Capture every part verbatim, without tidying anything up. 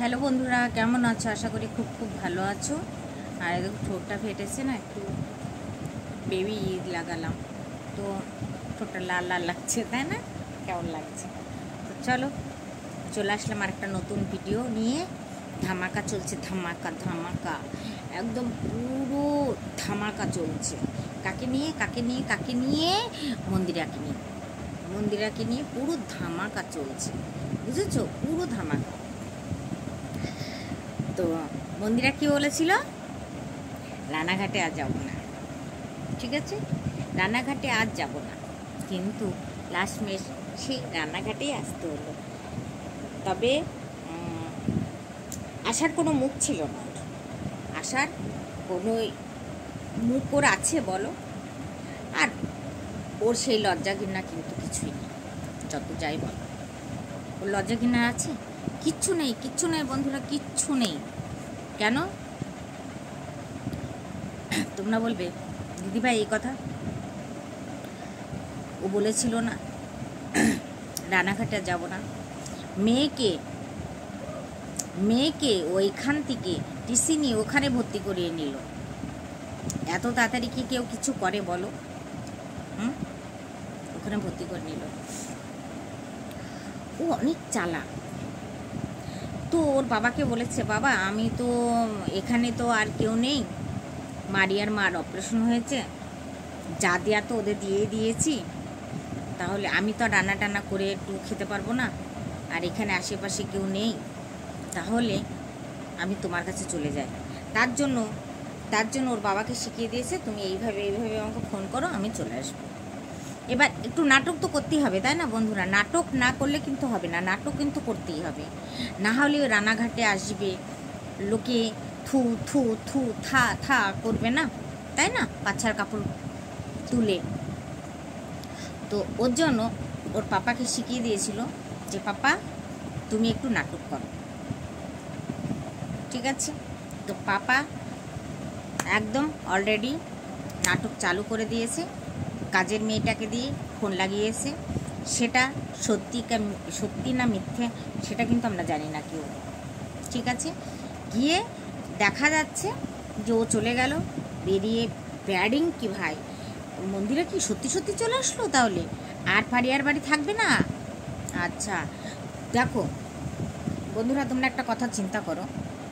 Hello বন্ধুরা, কেমন আছো? আশা করি খুব খুব ভালো আছো। আর একদম ঠোঁটটা ফেটেছে না, একটু বেবি ঈদ লাগালাম তো ঠোঁটটা লাল লাল লাগছে, তাই না? কেমন লাগছে? তো চলো, চলে আসলাম আর একটা নতুন ভিডিও নিয়ে। ধামাকা চলছে, ধামাকা ধামাকা, একদম পুরো ধামাকা চলছে। কাকে নিয়ে কাকে নিয়ে কাকে নিয়ে মন্দিরাকে নিয়ে মন্দিরাকে নিয়ে পুরো ধামাকা চলছে, বুঝেছো? পুরো ধামাকা। তো মন্দিরা কি বলেছিল, রানাঘাটে আজ যাব না, ঠিক আছে? রানাঘাটে আজ যাব না, কিন্তু লাস্ট মেশ সেই রানাঘাটেই আসতে হলো। তবে আসার কোনো মুখ ছিল না, আসার কোনো মুখ ওর আছে বলো? আর ওর সেই লজ্জা ঘৃণা কিন্তু কিছুই নেই, যত যাই বলো। ওর লজ্জা ঘৃণা আছে? কিচ্ছু নেই, কিচ্ছু নেই বন্ধুরা, কিচ্ছু নেই। কেন? তোমরা বলবে দিদিভাই এই কথা ও বলেছিল না রানাঘাটে যাব না। মেয়েকে মেয়েকে ওইখান থেকে টিসি নিয়ে ওখানে ভর্তি করিয়ে নিল। এত তাড়াতাড়ি কি কেউ কিছু করে বলো? হুম, ওখানে ভর্তি করে নিল। ও অনেক চালাক। তো ওর বাবাকে বলেছে, বাবা আমি তো এখানে তো আর কেউ নেই, মারিয়ার মার অপারেশন হয়েছে, যা দেওয়া তো ওদের দিয়ে দিয়েছি, তাহলে আমি তো রান্না টান্না করে একটু খেতে পারবো না, আর এখানে আশেপাশে কেউ নেই, তাহলে আমি তোমার কাছে চলে যাই। তার জন্য তার জন্য ওর বাবাকে শিখিয়ে দিয়েছে, তুমি এইভাবে এইভাবে আমাকে ফোন করো, আমি চলে আসবো। এবার একটু নাটক তো করতেই হবে, তাই না বন্ধুরা? নাটক না করলে কিন্তু হবে না, নাটক কিন্তু করতেই হবে, না হলে ওই রানাঘাটে আসবে, লোকে থু থু থু থা থা করবে না, তাই না? বাচ্চার কাপড় তুলে। তো ওর জন্য ওর পাপাকে শিখিয়ে দিয়েছিল যে পাপা তুমি একটু নাটক করো, ঠিক আছে? তো পাপা একদম অলরেডি নাটক চালু করে দিয়েছে, কাজের মেয়েটাকে দিয়ে ফোন লাগিয়েছে। সেটা সত্যি সত্যি না মিথ্যে সেটা কিন্তু আমরা জানি না কেউ, ঠিক আছে? গিয়ে দেখা যাচ্ছে যে ও চলে গেল, বেরিয়ে ব্যাডিং কি ভাই, মন্দিরে কি সত্যি সত্যি চলে আসলো? তাহলে আর ফারিয়ার বাড়ি থাকবে না? আচ্ছা দেখো বন্ধুরা, তোমরা একটা কথা চিন্তা করো,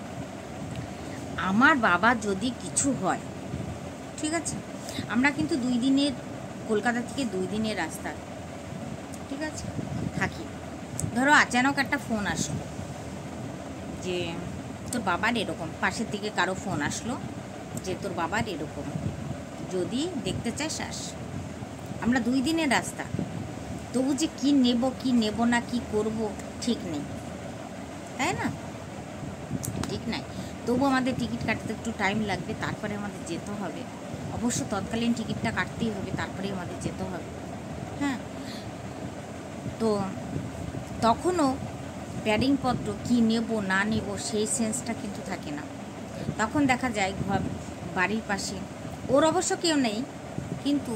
আমার বাবা যদি কিছু হয়, ঠিক আছে, আমরা কিন্তু দুই দিনের কলকাতা থেকে দুই দিনের রাস্তা, ঠিক আছে, থাকি। ধরো আচানক একটা ফোন আসলো যে তোর বাবার এরকম, পাশের থেকে কারো ফোন আসলো যে তোর বাবার এরকম, যদি দেখতে চাস আস। আমরা দুই দিনের রাস্তা, তবু যে কি নেব কি নেব না কি করব ঠিক নেই, তাই না? ঠিক নাই, তবু আমাদের টিকিট কাটতে একটু টাইম লাগবে, তারপরে আমাদের যেতে হবে। অবশ্য তৎকালীন টিকিটটা কাটতেই হবে, তারপরে আমাদের যেতে হবে। হ্যাঁ, তো তখনও প্যাডিংপত্র কী নেব না নেব সেই সেন্সটা কিন্তু থাকে না। তখন দেখা যায় ঘর বাড়ির পাশে, ওর অবশ্য কেউ নেই কিন্তু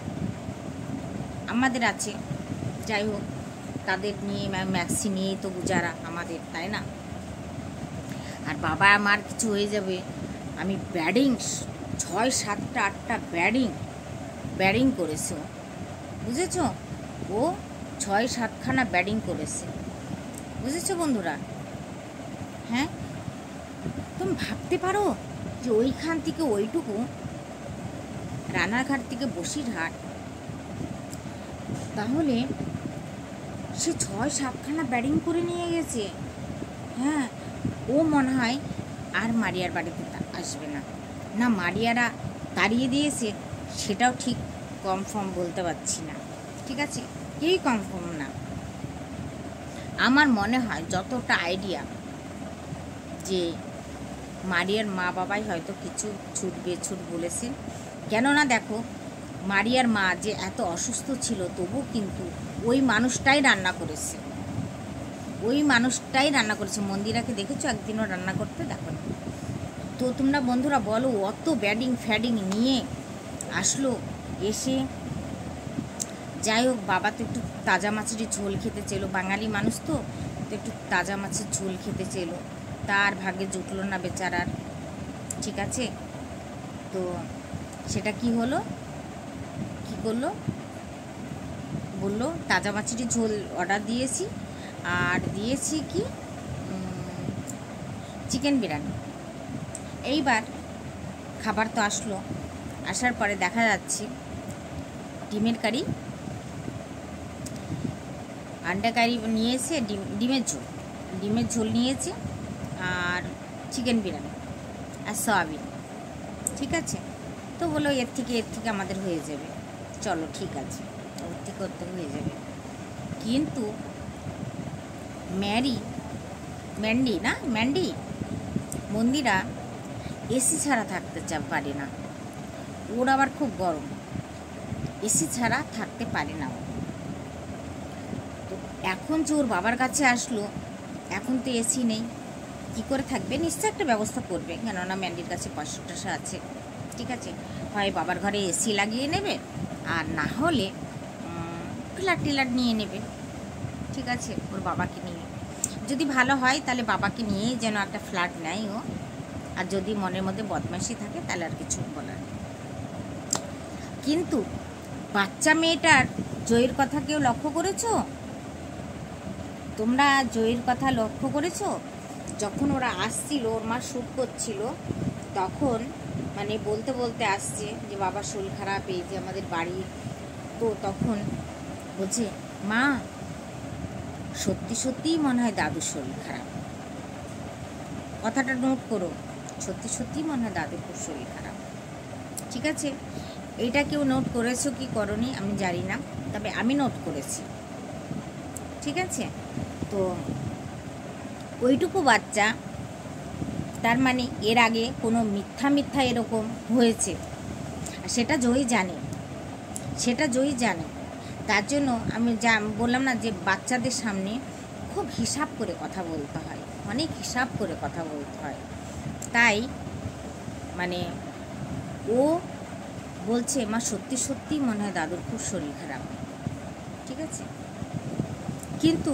আমাদের আছে, যাই হোক তাদের নিয়ে ম্যাক্সি নিয়েই তো গুজারা আমাদের, তাই না? আর বাবা আমার কিছু হয়ে যাবে, আমি ব্যাডিং ছয় সাতটা আটটা ব্যাডিং ব্যাডিং করেছে, বুঝেছ? ও ছয় সাতখানা ব্যাডিং করেছে, বুঝেছো বন্ধুরা? হ্যাঁ, তুমি ভাবতে পারো যে ওইখান থেকে ওইটুকু রানাঘাট থেকে বসিরহাট, তাহলে সে ছয় সাতখানা ব্যাডিং করে নিয়ে গেছে। হ্যাঁ, ও মনে হয় আর মারিয়ার বাড়িতে আসবে না, না মারিয়ারা তাড়িয়ে দিয়েছে সেটাও ঠিক কনফার্ম বলতে পারছি না, ঠিক আছে? কেউই কনফার্ম না। আমার মনে হয় যতটা আইডিয়া যে মারিয়ার মা বাবাই হয়তো কিছু ছুট বেছুট বলেছে। কেননা দেখো, মারিয়ার মা যে এত অসুস্থ ছিল তবু কিন্তু ওই মানুষটাই রান্না করেছে, ওই মানুষটাই রান্না করেছে। মন্দিরাকে দেখেছো একদিনও রান্না করতে? দেখো না। তো তোমরা বন্ধুরা বলো, অত ব্যাডিং ফ্যাডিং নিয়ে আসলো, এসে যাই হোক বাবা তো একটু তাজা মাছেরই ঝোল খেতে চেলো, বাঙালি মানুষ তো তো একটু তাজা মাছের ঝোল খেতে চেলো, তার ভাগ্যে জুটলো না বেচারার। ঠিক আছে, তো সেটা কি হলো, কি করলো, বললো তাজা মাছেরই ঝোল অর্ডার দিয়েছি, আর দিয়েছি কি চিকেন বিরিয়ানি। এইবার খাবার তো আসলো, আসার পরে দেখা যাচ্ছে ডিমের কারি, আন্ডা কারি নিয়েছে, ডিম ডিমের ঝোল ডিমের ঝোল নিয়েছে, আর চিকেন বিরিয়ানি আর সয়াবিন। ঠিক আছে, তো বলো এর থেকে এর থেকে আমাদের হয়ে যাবে, চলো ঠিক আছে, ওর থেকে ওর থেকে হয়ে যাবে। কিন্তু ম্যারি ম্যান্ডি না ম্যান্ডি মন্দিরা এসি ছাড়া থাকতে চা পারে না, ওর আবার খুব গরম, এসি ছাড়া থাকতে পারে না। তো এখন যে ওর বাবার কাছে আসলো, এখন তো এসি নেই, কী করে থাকবে, নিশ্চয় একটা ব্যবস্থা করবে, কেননা ম্যান্ডির কাছে পাঁচশো টাকা আছে। ঠিক আছে, হয় বাবার ঘরে এসি লাগিয়ে নেবে, আর না হলে ফ্ল্যাট টিলাট নিয়ে নেবে। ঠিক আছে, ওর বাবাকে নিয়ে যদি ভালো হয় তাহলে বাবাকে নিয়েই যেন একটা ফ্ল্যাট নেয় ও, আর যদি মনের মধ্যে বদমাইশি থাকে তাহলে আর কিছু বলার নেই। কিন্তু বাচ্চা মেয়েটার জয়ের কথা কেউ লক্ষ্য করেছো? তোমরা জয়ের কথা লক্ষ্য করেছো? যখন ওরা আসছিল, ওর মা শ্যুট করছিল, তখন মানে বলতে বলতে আসছে যে বাবার শরীর খারাপ, এই যে আমাদের বাড়ি, তো তখন বলছে মা সত্যি সত্যিই মনে হয় দাদুর শরীর খারাপ। কথাটা নোট করো, সত্যি সত্যিই মনে হয় দাদুর খুব শরীর খারাপ। ঠিক আছে, এইটা কেউ নোট করেছো কি করনি আমি জানি না, তবে আমি নোট করেছি। ঠিক আছে, তো ওইটুকু বাচ্চা, তার মানে এর আগে কোনো মিথ্যা মিথ্যা এরকম হয়েছে, সেটা জয়ী জানে, সেটা জয়ী জানে। তার জন্য আমি যা বললাম না যে বাচ্চাদের সামনে খুব হিসাব করে কথা বলতে হয়, অনেক হিসাব করে কথা বলতে হয়। তাই মানে ও বলছে মা সত্যি সত্যি মনে হয় দাদুর খুব শরীর খারাপ। ঠিক আছে, কিন্তু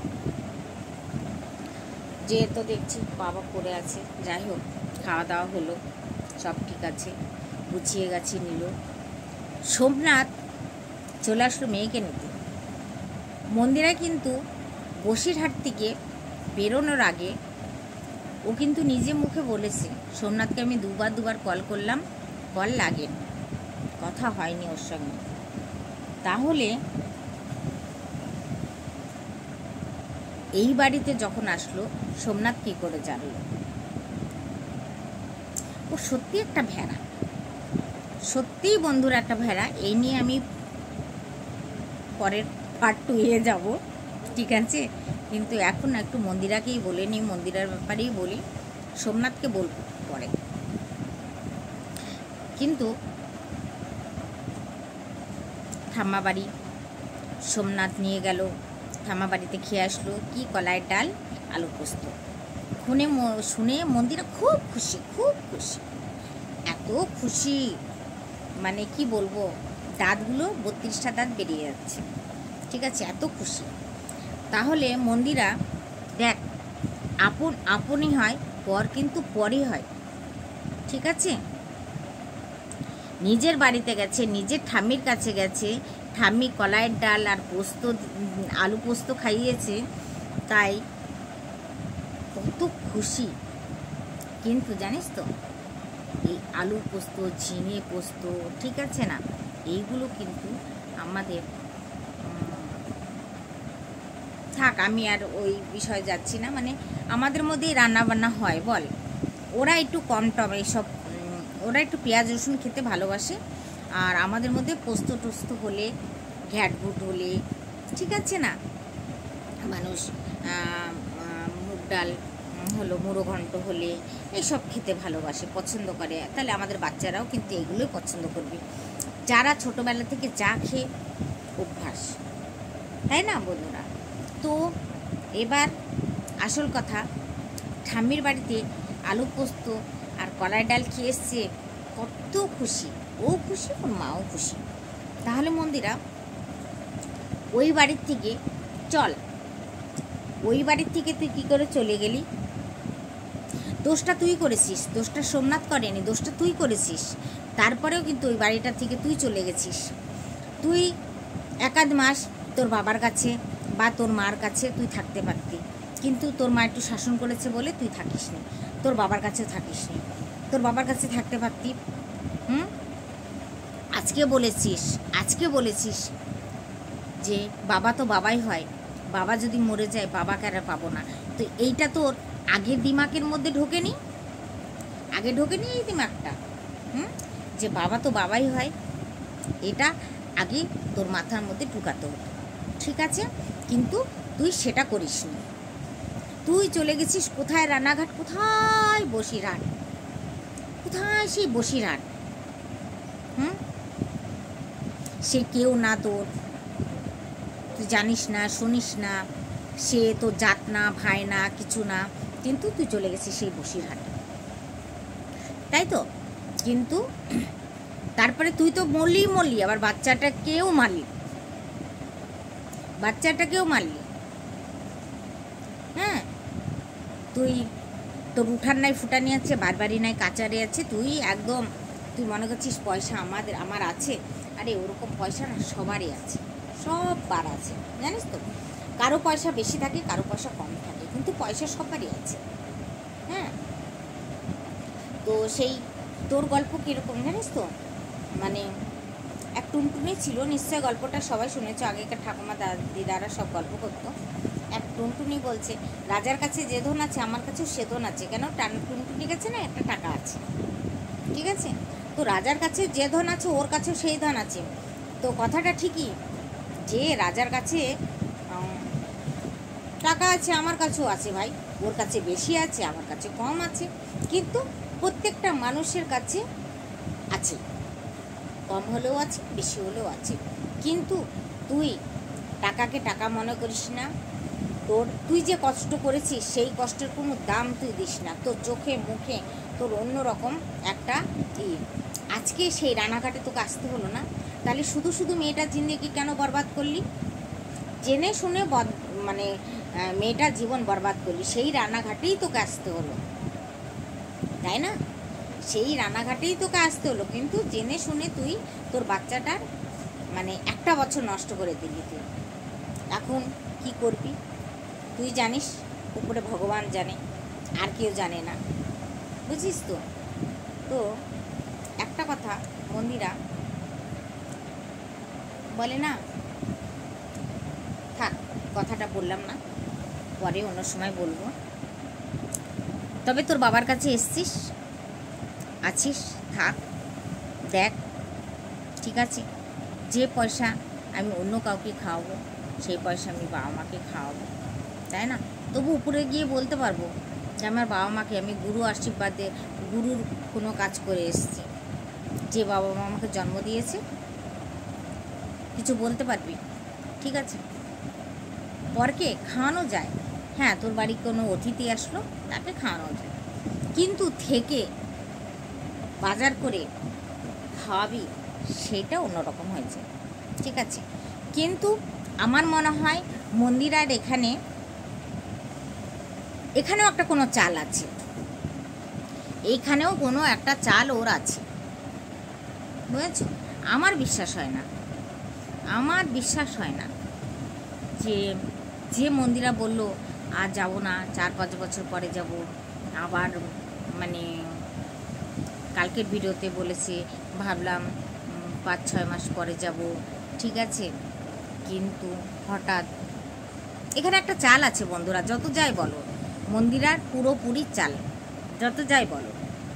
যে তো দেখছি বাবা পড়ে আছে, যাই হোক খাওয়া দাওয়া হলো, সব ঠিক আছে, গুছিয়ে গেছে নিল। সোমনাথ চলে আসলো মেয়েকে নিতে। মন্দিরা কিন্তু বসিরহাট থেকে বেরোনোর আগে ও কিন্তু নিজে মুখে বলেছে, সোমনাথকে আমি দুবার দুবার কল করলাম, কল লাগেনি, কথা হয়নি ওর সঙ্গে। তাহলে এই বাড়িতে যখন আসলো সোমনাথ কী করে জানল? ও সত্যি একটা ভেড়া, সত্যিই বন্ধুরা একটা ভেড়া। এই নিয়ে আমি পরের পার্ট টু এ যাব। ঠিক আছে, কিন্তু এখন একটু মন্দিরাকেই বলে নিই, মন্দিরার ব্যাপারেই বলি, সোমনাথকে বলব পরে। কিন্তু ঠাম্মা বাড়ি সোমনাথ নিয়ে গেল, ঠাম্মা বাড়িতে খেয়ে আসলো কি কলাইয়ের ডাল আলু পোস্ত। শুনে শুনে মন্দিরা খুব খুশি, খুব খুশি, এত খুশি মানে কি বলবো, দাঁতগুলো বত্রিশটা দাঁত বেরিয়ে যাচ্ছে। ঠিক আছে, এত খুশি। তাহলে মন্দিরা দেখ, আপন আপনই হয়, পর কিন্তু পরই হয়। ঠিক আছে, নিজের বাড়িতে গেছে, নিজের ঠাম্মির কাছে গেছে, ঠাম্মি কলাইয়ের ডাল আর পোস্ত আলু পোস্ত খাইয়েছে, তাই কত খুশি। কিন্তু জানিস তো এই আলু পোস্ত, ঝিঙে পোস্ত, ঠিক আছে না, এইগুলো কিন্তু আমাদের থাক, আমি আর ওই বিষয়ে যাচ্ছি না, মানে আমাদের মধ্যেই রান্নাবান্না হয় বল। ওরা একটু কম টম এইসব, ওরা একটু পেঁয়াজ রসুন খেতে ভালোবাসে, আর আমাদের মধ্যে পোস্ত টোস্ত হলে, ঘ্যাটগুট হলে, ঠিক আছে না, মানুষ মুগ ডাল হলো, মুড়ো ঘন্ট হলে এইসব খেতে ভালোবাসে, পছন্দ করে। তাহলে আমাদের বাচ্চারাও কিন্তু এগুলোই পছন্দ করবে, যারা ছোটোবেলা থেকে যা খেয়ে অভ্যাস, তাই না বন্ধুরা? তো এবার আসল কথা, ঠাম্মির বাড়িতে আলু পোস্ত আর কলাই ডাল খেয়ে এসছে, কত খুশি, ও খুশি ওর মাও খুশি। তাহলে মন্দিরা ওই বাড়ির থেকে চল ওই বাড়ির থেকে তুই কী করে চলে গেলি? দোষটা তুই করেছিস, দোষটা সোমনাথ করেনি, দোষটা তুই করেছিস। তারপরেও কিন্তু ওই বাড়িটা থেকে তুই চলে গেছিস। তুই একাধ মাস তোর বাবার কাছে বা তোর মার কাছে তুই থাকতে পারতি, কিন্তু তোর মা একটু শাসন করেছে বলে তুই থাকিস নি, তোর বাবার কাছেও থাকিস নি। তোর বাবার কাছে থাকতে পারতি। হুম আজকে বলেছিস আজকে বলেছিস যে বাবা তো বাবাই হয়, বাবা যদি মরে যায় বাবাকে আর পাবো না। তো এইটা তোর আগের দিমাগের মধ্যে ঢোকেনি, আগে ঢোকেনি এই দিমাগটা। হুম যে বাবা তো বাবাই হয়, এটা আগে তোর মাথার মধ্যে ঢুকাতে হতো, ঠিক আছে? কিন্তু তুই সেটা করিসনি। তুই চলে গেছিস কোথায়? রানাঘাট। কোথায়? বসিরহাট। কোথায় সেই বসিরহাট? হুম সে কেউ না তোর, তুই জানিস না, শুনিস না, সে তোর জাত না, ভাই না, কিছু না, কিন্তু তুই চলে গেছিস সেই বসিরহাট, তাই তো? কিন্তু তারপরে তুই তো মরলি মরলি আবার বাচ্চাটাকেও মারলি, বাচ্চাটাকেও মারলি। হ্যাঁ তুই তোর উঠার নাই ফুটানি আছে, বারবারই নাই কাচারে আছে, তুই একদম তুই মনে করছিস পয়সা আমাদের আমার আছে। আরে ওরকম পয়সা না সবারই আছে, সববার আছে, জানিস তো? কারো পয়সা বেশি থাকে, কারো পয়সা কম থাকে, কিন্তু পয়সা সবারই আছে। হ্যাঁ তো সেই তোর গল্প কীরকম জানিস তো? মানে এক টুনটুনি ছিল, নিশ্চয় গল্পটা সবাই শুনেছ, আগেকার ঠাকুমা দিদারা সব গল্প করতো। এক টুনটুনি বলছে, রাজার কাছে যে ধন আছে আমার কাছেও সে ধন আছে। কেন? টান টুনটুনি কাছে না একটা টাকা আছে, ঠিক আছে? তো রাজার কাছে যে ধন আছে ওর কাছেও সেই ধন আছে। তো কথাটা ঠিকই যে রাজার কাছে টাকা আছে আমার কাছেও আছে ভাই, ওর কাছে বেশি আছে আমার কাছে কম আছে, কিন্তু প্রত্যেকটা মানুষের কাছে আছে, কম হলেও আছে বেশি হলেও আছে। কিন্তু তুই টাকাকে টাকা মনে করিস না, তোর তুই যে কষ্ট করেছিস সেই কষ্টের কোনো দাম তুই দিস না, তোর চোখে মুখে তোর অন্যরকম একটা ই। আজকে সেই রানাঘাটে তোকে আসতে হলো না, তাহলে শুধু শুধু মেয়েটার জিন্দগি কেন বরবাদ করলি? জেনে শুনে মানে মেয়েটার জীবন বরবাদ করলি, সেই রানাঘাটেই তোকে আসতে হলো, তাই না? সেই রানাঘাটেই তোকে আসতে হলো, কিন্তু জেনে শুনে তুই তোর বাচ্চাটার মানে একটা বছর নষ্ট করে দিলি। তুই এখন কি করবি তুই জানিস, উপরে ভগবান জানে, আর কেউ জানে না, বুঝিস তো? তো একটা কথা মন্দিরা বলে না, থাক কথাটা বললাম না, পরে অন্য সময় বলবো। তবে তোর বাবার কাছে এসছিস, আছিস, থাক, দেখ, ঠিক আছে? যে পয়সা আমি অন্য কাউকে খাওয়াবো সেই পয়সা আমি বাবা মাকে খাওয়াবো, তাই না? তবু উপরে গিয়ে বলতে পারবো যে আমার বাবা মাকে আমি গুরু আশীর্বাদে গুরুর কোনো কাজ করে এসেছি, যে বাবা মা আমাকে জন্ম দিয়েছে, কিছু বলতে পারবি, ঠিক আছে? পরকে খাওয়ানো যায়, হ্যাঁ তোর বাড়ি কোনো অতিথি আসলো তাকে খাওয়ানো যায়, কিন্তু থেকে বাজার করে খাওয়াবি সেটা অন্যরকম হয়েছে, ঠিক আছে? কিন্তু আমার মনে হয় মন্দিরার এখানে এখানেও একটা কোনো চাল আছে, এইখানেও কোনো একটা চাল ওর আছে, বুঝেছ? আমার বিশ্বাস হয় না, আমার বিশ্বাস হয় না যে যে মন্দিরা বলল আর যাব না, চার পাঁচ বছর পরে যাব, আবার মানে কালকের ভিডিওতে বলেছে ভাবলাম পাঁচ ছয় মাস পরে যাব, ঠিক আছে? কিন্তু হঠাৎ এখানে একটা চাল আছে বন্ধুরা, যত যাই বলো মন্দিরার পুরোপুরি চাল, যত যাই বলো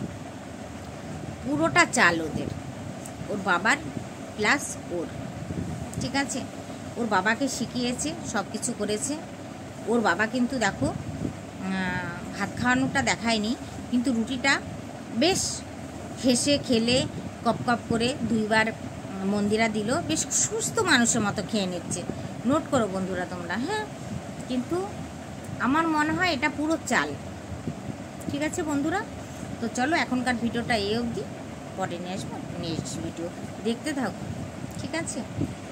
পুরোটা চাল ওদের, ওর বাবার প্লাস ওর, ঠিক আছে? ওর বাবাকে শিখিয়েছে, সব কিছু করেছে। ওর বাবা কিন্তু দেখো ভাত খাওয়ানোটা দেখায়নি, কিন্তু রুটিটা বেশ হেসে খেলে কপ কপ করে দুইবার মন্দিরা দিল, বেশ সুস্থ মানুষের মতো খেয়ে নিচ্ছে, নোট করো বন্ধুরা তোমরা, হ্যাঁ? কিন্তু আমার মনে হয় এটা পুরো চাল, ঠিক আছে বন্ধুরা? তো চলো এখনকার ভিডিওটা এই অবধি, পরে নিয়ে আসবো নেক্সট ভিডিও, দেখতে থাকো, ঠিক আছে?